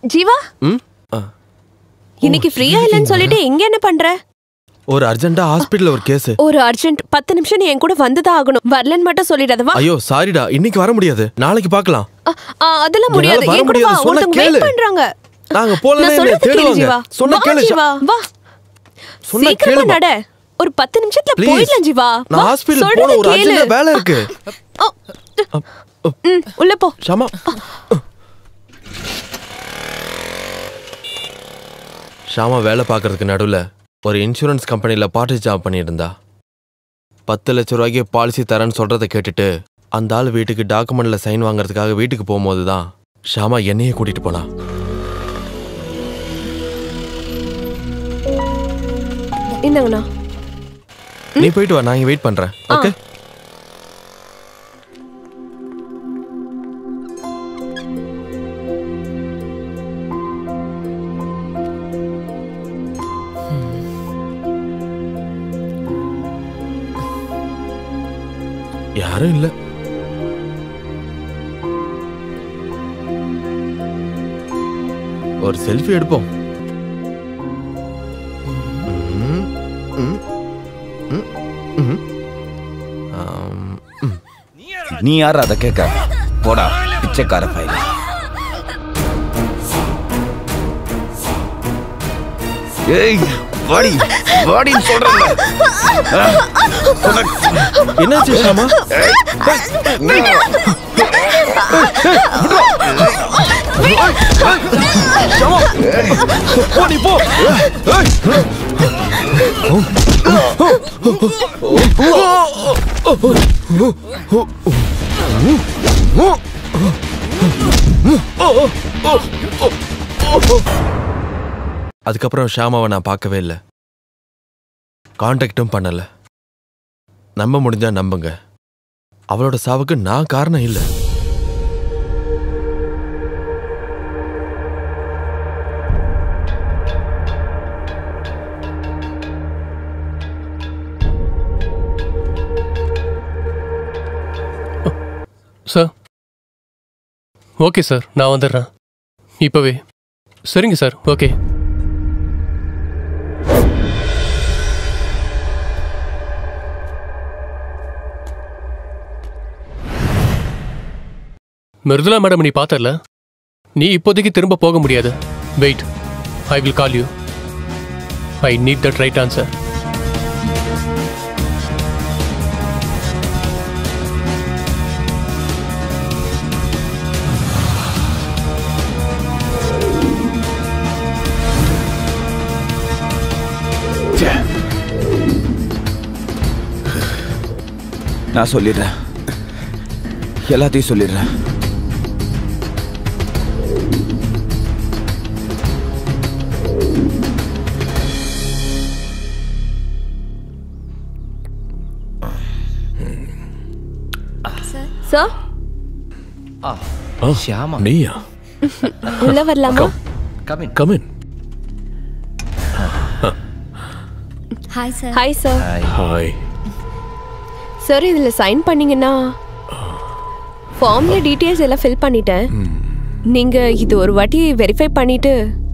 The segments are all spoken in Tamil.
ஜீவா இன்னைக்கு ஃப்ரீயா இல்லன்னு சொல்லிட்டு இங்க என்ன பண்ற? ஒரு அர்ஜென்ட்டா ஹாஸ்பிடல்ல ஒரு கேஸ். ஒரு அர்ஜென்ட் 10 நிமிஷம் நீ என் கூட வந்துதான் ஆகணும். வரலன்னு மட்டும் சொல்லிடாதவா? ஐயோ சாரிடா, இன்னைக்கு வர முடியாது, நாளைக்கு பார்க்கலாம். அதெல்லாம் முடியாது. என் கூட வா, ஒருத்தங்க வெயிட் பண்றாங்க. நாங்க போலனே தேடுவாங்க. சொன்னா கேளு ஜீவா. வா. சொன்னா கேளு நட. ஒரு 10 நிமிஷத்துல போயிடலாம் ஜீவா. நான் ஹாஸ்பிடல் போற ஒரு அர்ஜென்ட் வேலை இருக்கு. உள்ள போ. ஷாமா. ஷாமா வேலை பார்க்கறதுக்கு நடுவுல ஒரு இன்சூரன்ஸ் கம்பெனில பார்ட் ஜாப் பண்ணிட்டு இருந்தா. 10 லட்சம் ரூபாய்க்கு பாலிசி தரேன்னு சொல்றதை கேட்டுட்டு அந்த ஆள் வீட்டுக்கு டாக்குமெண்ட்ல சைன் வாங்குறதுக்காக வீட்டுக்கு போகும்போது தான் ஷாமா என்னையே கூட்டிட்டு போனா. என்னங்கண்ணா? நீ போயிட்டு வா, நான் இங்க வெயிட் பண்றேன். ஓகே. யாரும் இல்ல. ஒரு செல்ஃபி எடுப்போம். நீ யார் அதை கேட்க? போடா பிச்சைக்கார பையன். ஏய் வாடி வாடின்னு சொல்றேன். என்னாச்சு ஷாமா? போடி போ. அதுக்கப்புறம் ஷாமாவை நான் பார்க்கவே இல்லை, கான்டாக்டும் பண்ணல. நம்ப முடிஞ்சா நம்புங்க, அவளோட சாவுக்கு நான் காரணம் இல்லை. சார் ஓகே சார், நான் வந்துடுறேன் இப்போவே. சரிங்க சார், ஓகே. மிருதுலா மேடம் நீ பார்த்தல, நீ இப்போதைக்கு திரும்ப போக முடியாது. Wait, I will call you. I need that right answer. நான் சொல்லிடுறேன், எல்லாத்தையும் சொல்லிடுறேன். சார் ஷியாமா, நீயா? உள்ள வரலாமா? Come in. Hi sir. Hi sir. Hi sir, இதுல சைன் பண்ணீங்கன்னா ஃபார்ம்ல டீடைல்ஸ் எல்லாம் ஃபில் பண்ணிட்டேன். நீங்க இது ஒரு வாட்டி வெரிஃபை பண்ணிட்டு.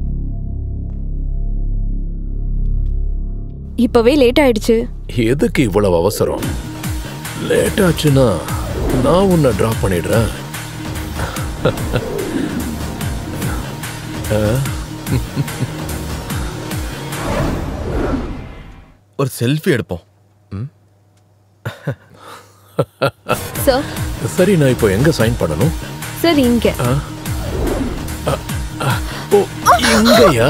இப்பவே லேட் ஆயிடுச்சு. எதுக்கு இவ்வளவு அவசரம்? லேட் ஆச்சுன்னா நான் உன்னை டிராப் பண்ணிடுறேன். ஒரு செல்ஃபி எடுப்போம். சார் சரி, நான் இப்போ எங்க சைன் பண்ணணும்? சார் இங்க. இங்கயா?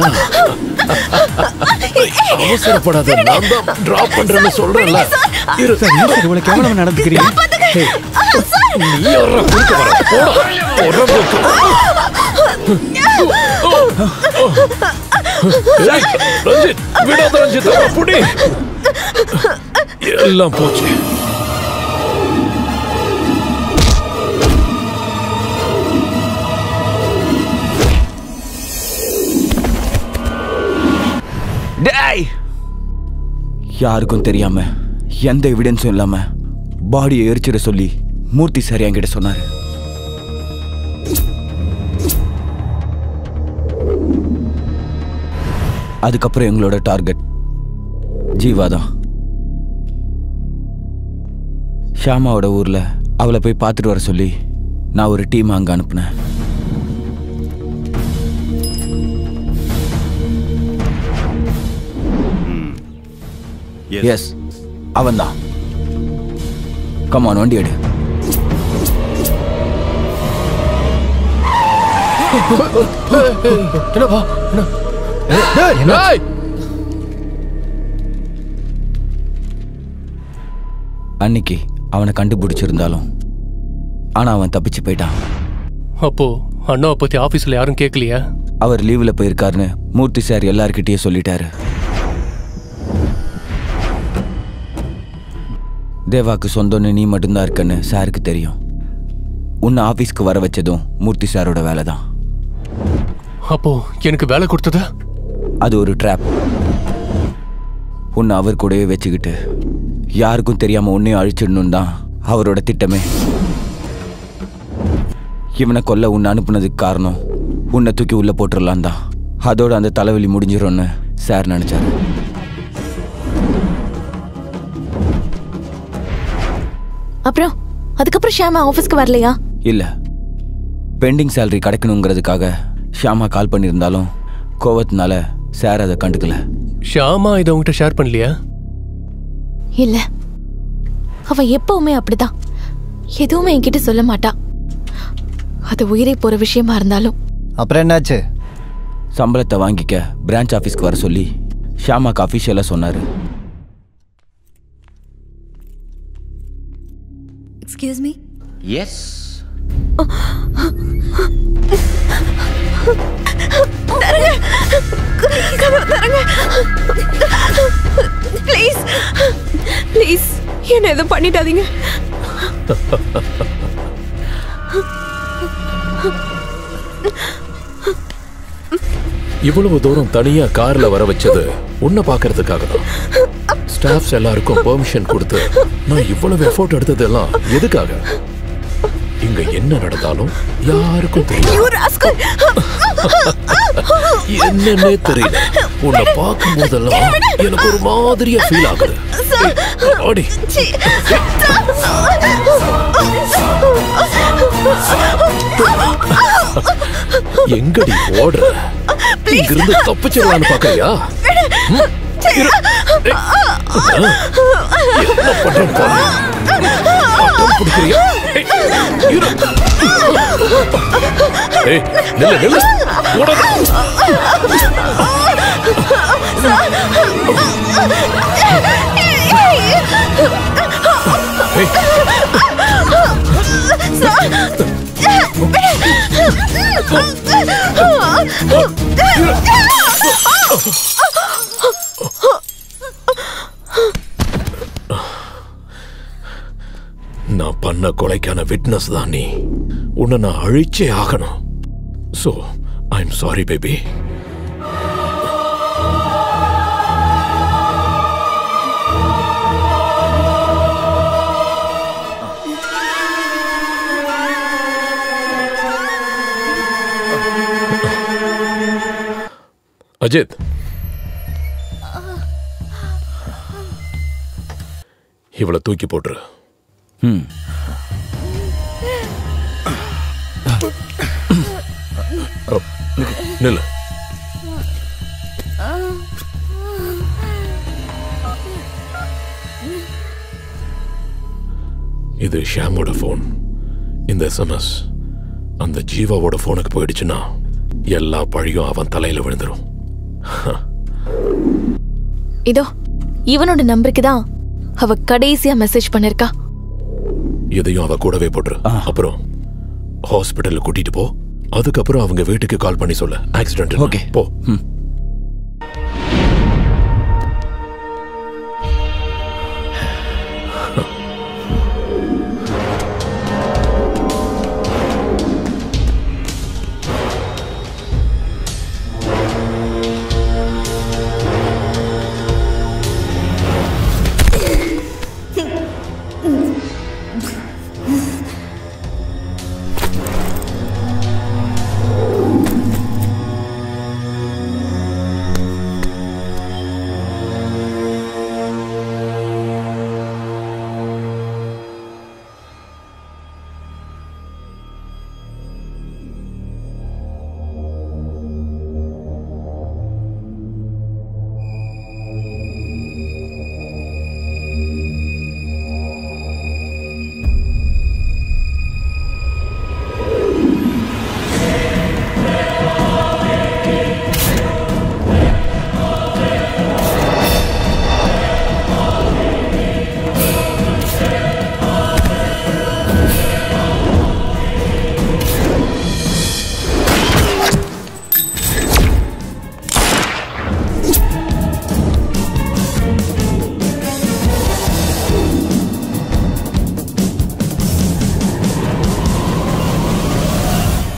அவசரப்படாத, நான் தான் டிராப் பண்றேன்னு சொல்றேன்ல. இரு சார், இவ்வளவு கேவலமா நடந்துக்கிறீங்க. நீ யாரா குறுக்க வர? ரஞ்சித், விடாத ரஞ்சித், புடி. எல்லாம் போச்சு. யாருக்கும் தெரியாம எந்த எவிடன்ஸும் இல்லாம பாடியை எரிச்சிட சொல்லி மூர்த்தி சார் என்கிட்ட சொன்னாரு. அதுக்கப்புறம் எங்களோட டார்கெட் ஜீவா தான். ஷாமாவோட ஊரில் அவளை போய் பார்த்துட்டு வர சொல்லி நான் ஒரு டீம் அங்கே அனுப்புனேன். எஸ், அவன்தான். கமான், வண்டி எடு. அன்னைக்கு அவனை கண்டுபிடிச்சிருந்தாலும் ஆனா அவன் தப்பிச்சு போயிட்டான். அப்போ அண்ணாவை பத்தி ஆபீஸ்ல யாரும் கேட்கலையா? அவர் லீவ்ல போயிருக்காருன்னு மூர்த்தி சார் எல்லார்கிட்டயும் சொல்லிட்டாரு. தேவாக்கு சொந்தம்னு நீ மட்டும்தான் இருக்கன்னு சாருக்கு தெரியும். உன்னை ஆபீஸ்க்கு வர வச்சதும் மூர்த்தி சாரோட வேலை தான். அப்போ எனக்கு வேலை கொடுத்ததா? அது ஒரு ட்ராப். உன்னை அவர் கூடவே வச்சுக்கிட்டு யாருக்கும் தெரியாம உன்னையும் அழிச்சிடணும் தான் அவரோட திட்டமே. இவனை கொல்ல உன்னை அனுப்புனதுக்கு காரணம் உன்னை தூக்கி உள்ள போட்டுடலாம் தான். அதோட அந்த தலைவலி முடிஞ்சிடும்னு சார் நினைச்சாரு. அப்புறம் அதுக்கப்புறம் ஷாமா ஆஃபீஸ்க்கு வரலையா? இல்ல, பெண்டிங் சேலரி கிடைக்கணுங்கிறதுக்காக ஷாமா கால் பண்ணியிருந்தாலும் கோவத்தினால சார் அதை கண்டுக்கல. ஷாமா இதை உங்ககிட்ட ஷேர் பண்ணலையா? இல்ல, அவ எப்பவுமே அப்படிதான். எதுவுமே என்கிட்ட சொல்ல மாட்டா. அது உயிரை போற விஷயமா இருந்தாலும். அப்புறம் என்னாச்சு? சம்பளத்தை வாங்கிக்க பிரான்ச் ஆஃபீஸ்க்கு வர சொல்லி ஷாமாக்கு அஃபிஷியலா சொன்னாரு. Excuse me. Yes. Please please என்ன எதுவும் பண்ணிடாதீங்க. இவ்வளவு தூரம் தனியா கார்ல வர வச்சது உன்னை பாக்குறதுக்காக தான். ஸ்டாஃப்ஸ் எல்லாருக்கும் பெர்மிஷன் கொடுத்து நான் இவ்வளவு எஃபோர்ட் எடுத்ததெல்லாம் எதுக்காக? இங்க என்ன நடந்தாலும் யாருக்கும் தெரியும். என்னன்னே தெரியல. உன்னை பார்க்கும் போதெல்லாம் எனக்கு ஒரு மாதிரியா ஃபீல் ஆகுது. ஆடி எங்கடி ஓடுற? இங்கிருந்து தப்பிச்சிடலான்னு பாக்கறியா? என்ன பண்றேன் பாரு. பிடிக்கிறியா? நில்லு நில்லு. நான் பண்ண கொலைக்கான விட்னஸ் தான் நீ. உன்னை நான் அழிச்சே ஆகணும். So, I'm sorry, baby. Ajith, இவளை தூக்கி போட்டுரு. நில்லு. இது ஷாமோட போன். இந்த SMS அந்த ஜீவாவோட போனுக்கு போயிடுச்சுன்னா எல்லா பழியும் அவன் தலையில விழுந்துரும். இதோ இவனோட நம்பருக்கு தான் அவ கடைசியா மெசேஜ் பண்ணிருக்கா. இதையும் அவ கூடவே போட்டுரு. அப்புறம் ஹாஸ்பிட்டலுக்கு கூட்டிட்டு போ. அதுக்கப்புறம் அவங்க வீட்டுக்கு கால் பண்ணி சொல்லு ஆக்சிடென்ட். ஓகே போ.